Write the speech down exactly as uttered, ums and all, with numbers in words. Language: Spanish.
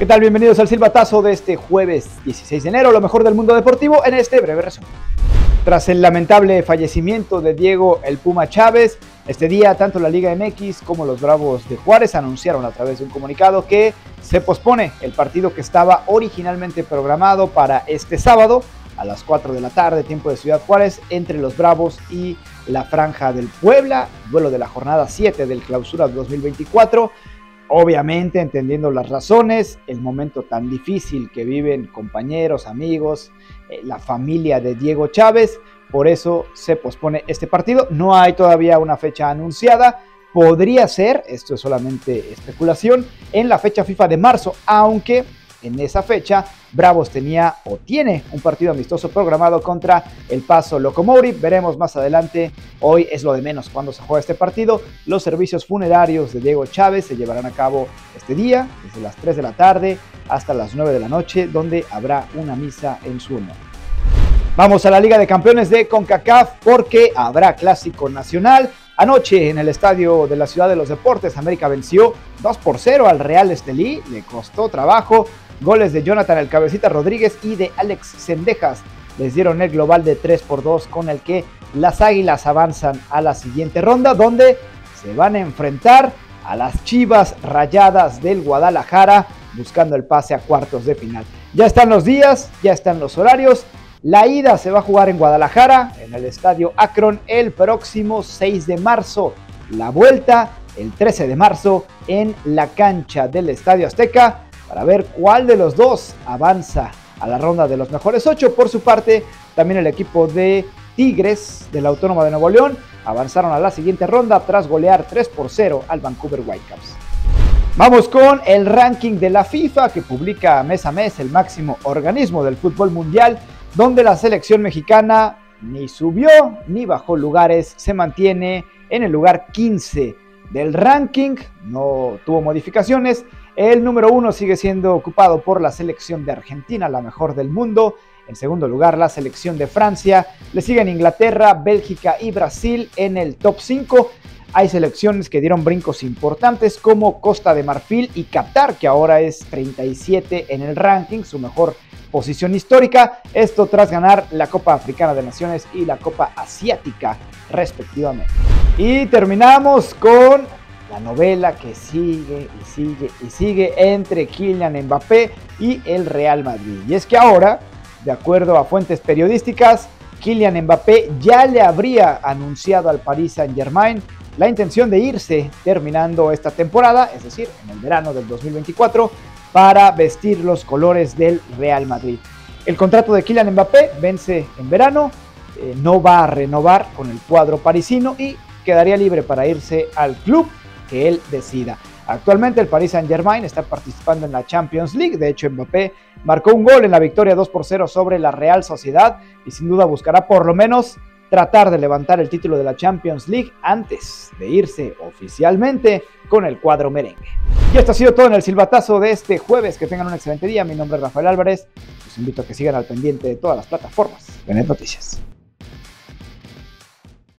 ¿Qué tal? Bienvenidos al silbatazo de este jueves dieciséis de enero, lo mejor del mundo deportivo en este breve resumen. Tras el lamentable fallecimiento de Diego "El Puma" Chávez, este día tanto la Liga M X como los Bravos de Juárez anunciaron a través de un comunicado que se pospone el partido que estaba originalmente programado para este sábado a las cuatro de la tarde, tiempo de Ciudad Juárez, entre los Bravos y la Franja del Puebla, duelo de la jornada siete del Clausura dos mil veinticuatro. Obviamente entendiendo las razones, el momento tan difícil que viven compañeros, amigos, eh, la familia de Diego Chávez, por eso se pospone este partido. No hay todavía una fecha anunciada, podría ser, esto es solamente especulación, en la fecha FIFA de marzo, aunque en esa fecha Bravos tenía o tiene un partido amistoso programado contra El Paso Locomotive. Veremos más adelante, hoy es lo de menos cuando se juega este partido. Los servicios funerarios de Diego Chávez se llevarán a cabo este día, desde las tres de la tarde hasta las nueve de la noche, donde habrá una misa en su honor. Vamos a la Liga de Campeones de CONCACAF porque habrá Clásico Nacional. Anoche en el Estadio de la Ciudad de los Deportes, América venció dos por cero al Real Estelí, le costó trabajo. Goles de Jonathan "El Cabecita" Rodríguez y de Alex Cendejas les dieron el global de tres por dos, con el que las Águilas avanzan a la siguiente ronda, donde se van a enfrentar a las Chivas Rayadas del Guadalajara, buscando el pase a cuartos de final. Ya están los días, ya están los horarios. La ida se va a jugar en Guadalajara, en el Estadio Akron, el próximo seis de marzo. La vuelta, el trece de marzo, en la cancha del Estadio Azteca, para ver cuál de los dos avanza a la ronda de los mejores ocho. Por su parte, también el equipo de Tigres de la Autónoma de Nuevo León avanzaron a la siguiente ronda tras golear tres por cero al Vancouver Whitecaps. Vamos con el ranking de la FIFA, que publica mes a mes el máximo organismo del fútbol mundial, donde la selección mexicana ni subió ni bajó lugares, se mantiene en el lugar quince del ranking, no tuvo modificaciones. El número uno sigue siendo ocupado por la selección de Argentina, la mejor del mundo. En segundo lugar, la selección de Francia. Le siguen Inglaterra, Bélgica y Brasil en el top cinco. Hay selecciones que dieron brincos importantes como Costa de Marfil y Qatar, que ahora es treinta y siete en el ranking, su mejor posición histórica. Esto tras ganar la Copa Africana de Naciones y la Copa Asiática, respectivamente. Y terminamos con la novela que sigue y sigue y sigue entre Kylian Mbappé y el Real Madrid. Y es que ahora, de acuerdo a fuentes periodísticas, Kylian Mbappé ya le habría anunciado al Paris Saint-Germain la intención de irse terminando esta temporada, es decir, en el verano del dos mil veinticuatro, para vestir los colores del Real Madrid. El contrato de Kylian Mbappé vence en verano, eh, no va a renovar con el cuadro parisino y quedaría libre para irse al club que él decida. Actualmente el Paris Saint-Germain está participando en la Champions League. De hecho, Mbappé marcó un gol en la victoria dos por cero sobre la Real Sociedad y sin duda buscará por lo menos tratar de levantar el título de la Champions League antes de irse oficialmente con el cuadro merengue. Y esto ha sido todo en el silbatazo de este jueves. Que tengan un excelente día. Mi nombre es Rafael Álvarez. Los invito a que sigan al pendiente de todas las plataformas de Net Noticias.